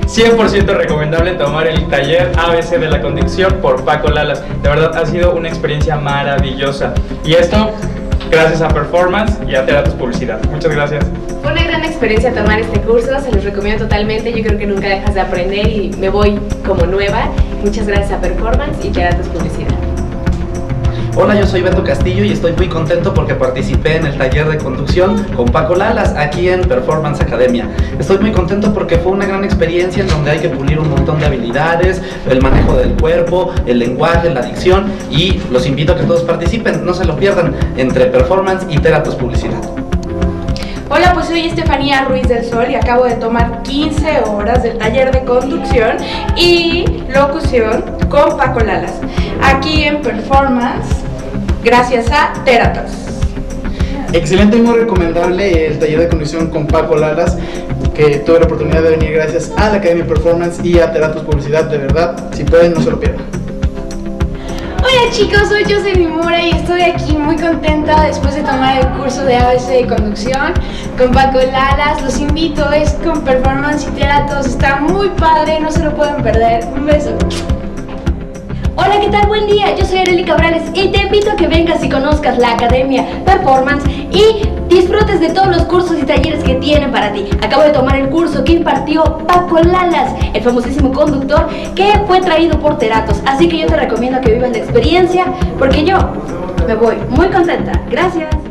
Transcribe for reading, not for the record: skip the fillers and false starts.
100% recomendable tomar el taller ABC de la conducción por Paco Lalas. De verdad ha sido una experiencia maravillosa. Y esto gracias a Performance y a Teratos Publicidad. Muchas gracias. Fue una gran experiencia tomar este curso, se los recomiendo totalmente. Yo creo que nunca dejas de aprender y me voy como nueva. Muchas gracias a Performance y Teratos Publicidad. Hola, yo soy Beto Castillo y estoy muy contento porque participé en el taller de conducción con Paco Lalas aquí en Performance Academia. Estoy muy contento porque fue una gran experiencia en donde hay que pulir un montón de habilidades, el manejo del cuerpo, el lenguaje, la dicción, y los invito a que todos participen, no se lo pierdan, entre Performance y Teratos Publicidad. Hola, pues soy Estefanía Ruiz del Sol y acabo de tomar 15 horas del taller de conducción y locución con Paco Lalas, aquí en Performance, gracias a Teratos. Excelente y muy recomendable el taller de conducción con Paco Lalas, que tuve la oportunidad de venir gracias a la Academia Performance y a Teratos Publicidad. De verdad, si pueden, no se lo pierdan. Hola chicos, soy Jocelyn Mora y estoy aquí muy contenta después de tomar el curso de ABC de conducción con Paco Lalas. Los invito, es con Performance y Teratos, está muy padre, no se lo pueden perder. Un beso. Hola, ¿qué tal? Buen día, yo soy Arely Cabrales y te invito a que vengas y conozcas la Academia Performance y disfrutes de todos los cursos y talleres que tienen para ti. Acabo de tomar el curso que impartió Paco Lalas, el famosísimo conductor que fue traído por Teratos. Así que yo te recomiendo que vivas la experiencia porque yo me voy muy contenta. Gracias.